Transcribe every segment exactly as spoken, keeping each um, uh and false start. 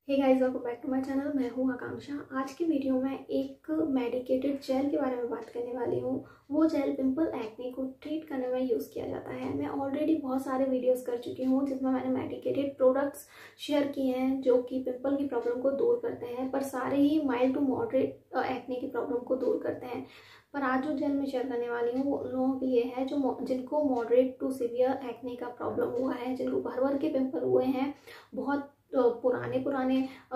Hey guys, welcome back to my channel. मैं हूँ आकांक्षा। आज की वीडियो में एक मेडिकेटेड जेल के बारे में बात करने वाली हूँ। वो जेल पिंपल एक्ने को ट्रीट करने में यूज़ किया जाता है। मैं ऑलरेडी बहुत सारे वीडियोस कर चुकी हूँ जिसमें मैंने मेडिकेटेड प्रोडक्ट्स शेयर किए हैं जो कि पिंपल की प्रॉब्लम को दूर करते हैं, पर सारे ही माइल्ड टू मॉडरेट एक्ने की प्रॉब्लम को दूर करते हैं। पर आज जो जेल मैं शेयर करने वाली हूँ वो उन लोगों के लिए है जो जिनको मॉडरेट टू सीवियर एक्ने का प्रॉब्लम हुआ है, जिनको भर भर के पिंपल हुए हैं, बहुत तो पुराने पुराने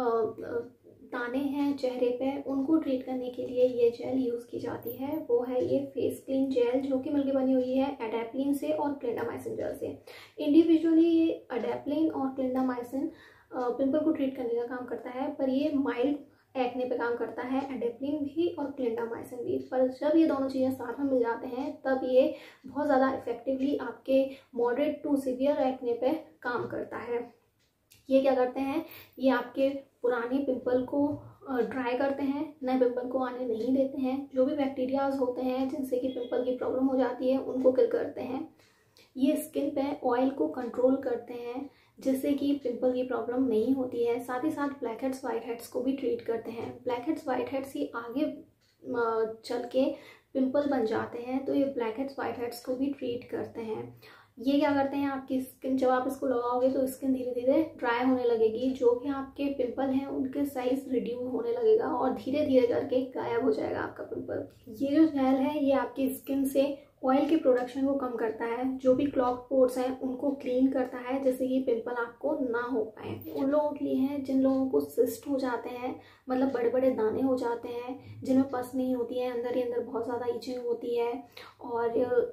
दाने हैं चेहरे पे, उनको ट्रीट करने के लिए ये जेल यूज़ की जाती है। वो है ये फेस क्लीन जेल जो कि मिलकर बनी हुई है एडेप्लिन से और क्लिंडामाइसिन जेल से। इंडिविजुअली ये एडेप्लिन और क्लिंडामाइसिन पिंपल को ट्रीट करने का काम करता है, पर ये माइल्ड एक्ने पे काम करता है, एडेप्लिन भी और क्लिंडामाइसिन भी। पर जब ये दोनों चीज़ें साथ में मिल जाते हैं तब ये बहुत ज़्यादा इफेक्टिवली आपके मॉडरेट टू सीवियर एक्ने पे काम करता है। ये क्या करते हैं, ये आपके पुराने पिंपल को ड्राई करते हैं, नए पिंपल को आने नहीं देते हैं। जो भी बैक्टीरियाज होते हैं जिनसे कि पिंपल की प्रॉब्लम हो जाती है उनको किल करते हैं। ये स्किन पे ऑयल को कंट्रोल करते हैं जिससे कि पिंपल की प्रॉब्लम नहीं होती है। साथ ही साथ ब्लैक हेड्स वाइट हेड्स को भी ट्रीट करते हैं। ब्लैक हेड्स वाइट हेड्स ही आगे चल के पिंपल बन जाते हैं, तो ये ब्लैक हेड्स वाइट हेड्स को भी ट्रीट करते हैं। ये क्या करते हैं, आपकी स्किन जब आप इसको लगाओगे तो स्किन धीरे धीरे ड्राई होने लगेगी, जो भी आपके पिंपल हैं उनके साइज रिड्यूस होने लगेगा और धीरे धीरे करके गायब हो जाएगा आपका पिंपल। ये जो जेल है ये आपकी स्किन से ऑयल के प्रोडक्शन को कम करता है, जो भी क्लॉग पोर्स हैं उनको क्लीन करता है जिससे कि पिंपल आपको ना हो पाए। उन लोगों के लिए है जिन लोगों को सिस्ट हो जाते हैं, मतलब बड़े बड़े दाने हो जाते हैं, जिनमें पस नहीं होती है, अंदर ही अंदर बहुत ज़्यादा इचिंग होती है और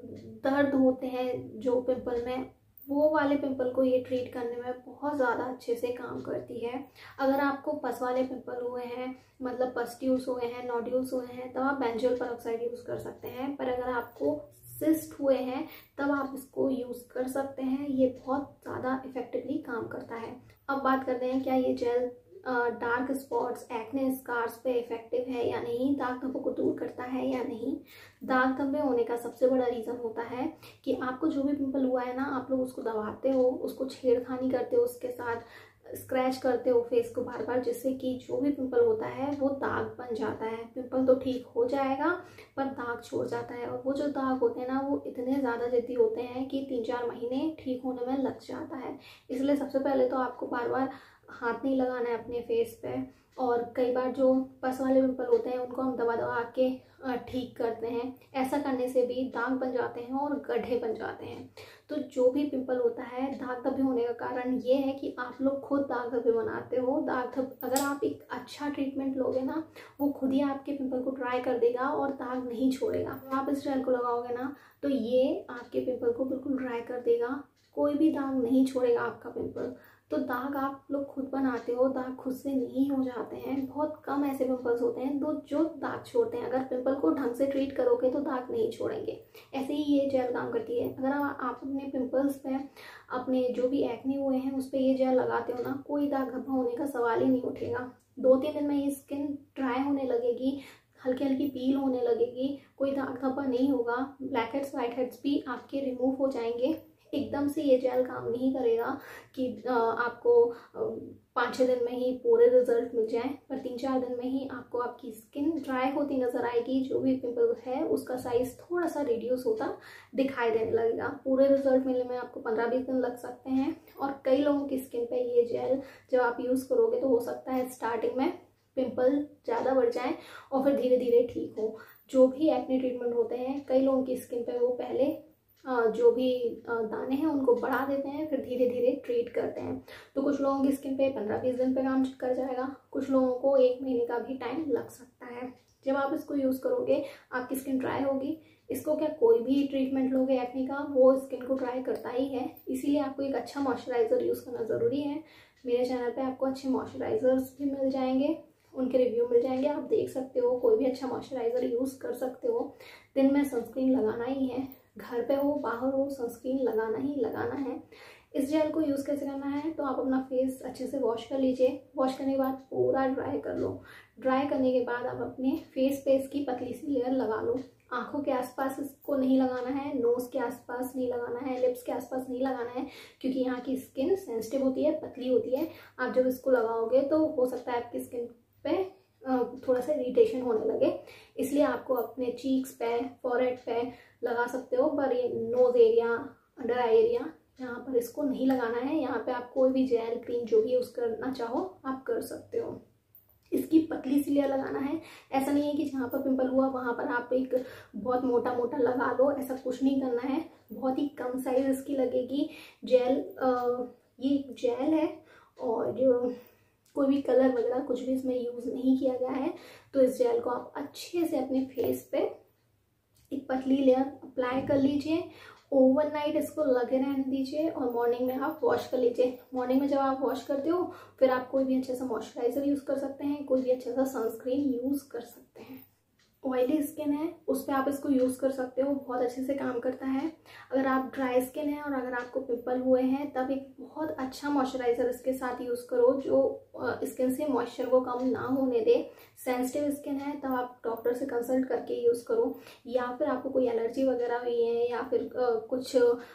दर्द होते हैं जो पिंपल में, वो वाले पिंपल को ये ट्रीट करने में बहुत ज़्यादा अच्छे से काम करती है। अगर आपको पस वाले पिंपल हुए हैं, मतलब पस्ट्यूल्स हुए हैं, नोड्यूल्स हुए हैं, तब आप बेंजोल पेरोक्साइड यूज़ कर सकते हैं। पर अगर आपको सिस्ट हुए हैं तब आप इसको यूज़ कर सकते हैं। ये बहुत ज़्यादा इफेक्टिवली काम करता है। अब बात करते हैं क्या ये gel dark spots, acne scars पे इफेक्टिव है या नहीं, दाग धब्बों को दूर करता है या नहीं। दाग धब्बे होने का सबसे बड़ा रीज़न होता है कि आपको जो भी पिंपल हुआ है ना, आप लोग उसको दबाते हो, उसको छेड़खानी करते हो, उसके साथ स्क्रैच करते हो फेस को बार बार, जिससे कि जो भी पिंपल होता है वो दाग बन जाता है। पिंपल तो ठीक हो जाएगा पर दाग छोड़ जाता है, और वो जो दाग होते हैं ना वो इतने ज़्यादा जिद्दी होते हैं कि तीन चार महीने ठीक होने में लग जाता है। इसलिए सबसे पहले तो आपको बार बार हाथ नहीं लगाना है अपने फेस पे, और कई बार जो पस वाले पिंपल होते हैं उनको हम दबा दबा के ठीक करते हैं। ऐसा करने से भी दाग बन जाते हैं और गड्ढे बन जाते हैं। तो जो भी पिंपल होता है, दाग धब्बे होने का कारण ये है कि आप लोग खुद दाग धब्बे बनाते हो। दाग धब्बे अगर आप एक अच्छा ट्रीटमेंट लोगे ना, वो खुद ही आपके पिंपल को ड्राई कर देगा और दाग नहीं छोड़ेगा। आप इस जेल को लगाओगे ना तो ये आपके पिंपल को बिल्कुल ड्राई कर देगा, कोई भी दाग नहीं छोड़ेगा आपका पिंपल। तो दाग आप लोग खुद बनाते हो, दाग खुद से नहीं हो जाते हैं। बहुत कम ऐसे पिंपल्स होते हैं तो जो दाग छोड़ते हैं। अगर पिंपल को ढंग से ट्रीट करोगे तो दाग नहीं छोड़ेंगे। ऐसे ही ये जेल काम करती है। अगर आप अपने पिंपल्स पे, अपने जो भी एक्ने हुए हैं उस पर ये जेल लगाते हो ना, कोई दाग धब्बा होने का सवाल ही नहीं उठेगा। दो तीन दिन में ये स्किन ड्राई होने लगेगी, हल्की हल्की पील होने लगेगी, कोई दाग धब्बा नहीं होगा। ब्लैक हेड्स वाइट हेड्स भी आपके रिमूव हो जाएंगे। एकदम से ये जेल काम नहीं करेगा कि आपको पाँच छः दिन में ही पूरे रिजल्ट मिल जाए, पर तीन चार दिन में ही आपको आपकी स्किन ड्राई होती नज़र आएगी। जो भी पिंपल है उसका साइज थोड़ा सा रिड्यूस होता दिखाई देने लगेगा। पूरे रिजल्ट मिलने में आपको पंद्रह बीस दिन लग सकते हैं। और कई लोगों की स्किन पे ये जेल जब आप यूज़ करोगे तो हो सकता है स्टार्टिंग में पिंपल ज़्यादा बढ़ जाएं और फिर धीरे धीरे ठीक हो। जो भी एक्ने ट्रीटमेंट होते हैं, कई लोगों की स्किन पे वो पहले जो भी दाने हैं उनको बढ़ा देते हैं, फिर धीरे धीरे ट्रीट करते हैं। तो कुछ लोगों की स्किन पे पंद्रह बीस दिन पे काम कर जाएगा, कुछ लोगों को एक महीने का भी टाइम लग सकता है। जब आप इसको यूज़ करोगे आपकी स्किन ड्राई होगी। इसको क्या कोई भी ट्रीटमेंट लोगे एक्ने का, वो स्किन को ड्राई करता ही है। इसीलिए आपको एक अच्छा मॉइस्चराइज़र यूज़ करना ज़रूरी है। मेरे चैनल पर आपको अच्छे मॉइस्चराइज़र्स भी मिल जाएंगे, उनके रिव्यू मिल जाएंगे, आप देख सकते हो। कोई भी अच्छा मॉइस्चराइज़र यूज़ कर सकते हो। दिन में सनस्क्रीन लगाना ही है, घर पे हो बाहर हो सनस्क्रीन लगाना ही लगाना है। इस जेल को यूज़ कैसे करना है, तो आप अपना फेस अच्छे से वॉश कर लीजिए। वॉश करने के बाद पूरा ड्राई कर लो। ड्राई करने के बाद आप अपने फेस पे इसकी पतली सी लेयर लगा लो। आंखों के आसपास इसको नहीं लगाना है, नोज के आसपास नहीं लगाना है, लिप्स के आसपास नहीं लगाना है, क्योंकि यहाँ की स्किन सेंसिटिव होती है, पतली होती है। आप जब इसको लगाओगे तो हो सकता है आपकी स्किन पे थोड़ा सा इरिटेशन होने लगे, इसलिए आपको अपने चीक्स पे, फॉरहेड पे लगा सकते हो, पर ये nose area, under eye area, यहाँ पर इसको नहीं लगाना है। यहाँ पे आप कोई भी जेल क्रीम जो भी यूज़ करना चाहो आप कर सकते हो। इसकी पतली सी लेयर लगाना है, ऐसा नहीं है कि जहाँ पर पिंपल हुआ वहाँ पर आप एक बहुत मोटा मोटा लगा लो, ऐसा कुछ नहीं करना है। बहुत ही कम साइज इसकी लगेगी जेल। आ, ये जेल है और जो कोई भी कलर वगैरह कुछ भी इसमें यूज़ नहीं किया गया है। तो इस जेल को आप अच्छे से अपने फेस पे एक पतली लेयर अप्लाई कर लीजिए, ओवरनाइट इसको लगे रहने दीजिए और मॉर्निंग में आप वॉश कर लीजिए। मॉर्निंग में जब आप वॉश करते हो फिर आप कोई भी अच्छा सा मॉइस्चराइजर यूज़ कर सकते हैं, कोई भी अच्छा सा सनस्क्रीन यूज़ कर सकते हैं। ऑयली स्किन है उस पर आप इसको यूज़ कर सकते हो, बहुत अच्छे से काम करता है। अगर आप ड्राई स्किन है और अगर आपको पिंपल हुए हैं तब एक बहुत अच्छा मॉइस्चराइज़र इसके साथ यूज़ करो जो स्किन से मॉइस्चर को कम ना होने दे। सेंसिटिव स्किन है तब आप डॉक्टर से कंसल्ट करके यूज़ करो, या फिर आपको कोई एलर्जी वगैरह हुई है या फिर कुछ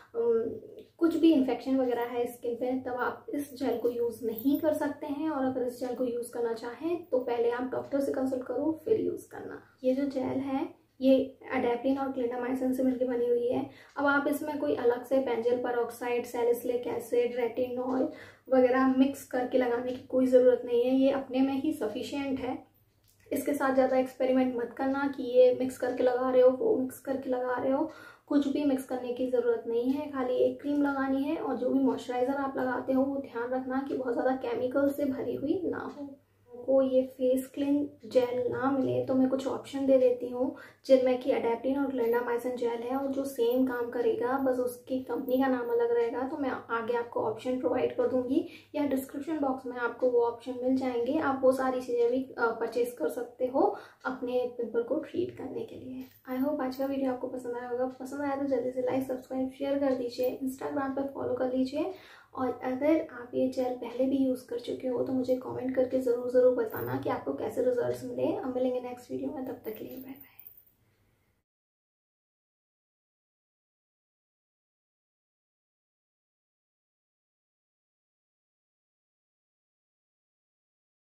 कुछ भी इन्फेक्शन वगैरह है स्किन पे, तब आप इस जेल को यूज़ नहीं कर सकते हैं। और अगर इस जेल को यूज़ करना चाहें तो पहले आप डॉक्टर से कंसल्ट करो फिर यूज़ करना। ये जो जेल है ये एडेप्टिन और क्लिंडामाइसिन से मिलकर बनी हुई है। अब आप इसमें कोई अलग से benzoyl peroxide, salicylic acid, retinol वगैरह मिक्स करके लगाने की कोई ज़रूरत नहीं है, ये अपने में ही सफिशिएंट है। इसके साथ ज़्यादा एक्सपेरिमेंट मत करना कि ये मिक्स करके लगा रहे हो, वो मिक्स करके लगा रहे हो, कुछ भी मिक्स करने की ज़रूरत नहीं है। खाली एक क्रीम लगानी है और जो भी मॉइस्चराइज़र आप लगाते हो वो ध्यान रखना कि बहुत ज़्यादा केमिकल से भरी हुई ना हो। को ये फेस क्लीन जेल ना मिले तो मैं कुछ ऑप्शन दे देती हूँ, जिनमें कि एडेप्टिन और क्लिंडामाइसिन जेल है और जो सेम काम करेगा, बस उसकी कंपनी का नाम अलग रहेगा। तो मैं आगे आपको ऑप्शन प्रोवाइड कर दूंगी या डिस्क्रिप्शन बॉक्स में आपको वो ऑप्शन मिल जाएंगे। आप वो सारी चीज़ें भी परचेज कर सकते हो अपने पिंपल को ट्रीट करने के लिए। आई होप आज का वीडियो आपको पसंद आया होगा। पसंद आया तो जल्दी से लाइक, सब्सक्राइब, शेयर कर दीजिए, इंस्टाग्राम पर फॉलो कर लीजिए। और अगर आप ये जेल पहले भी यूज़ कर चुके हो तो मुझे कमेंट करके ज़रूर ज़रूर बताना कि आपको कैसे रिजल्ट्स मिले। अब मिलेंगे नेक्स्ट वीडियो में, तब तक के लिए बाय बाय।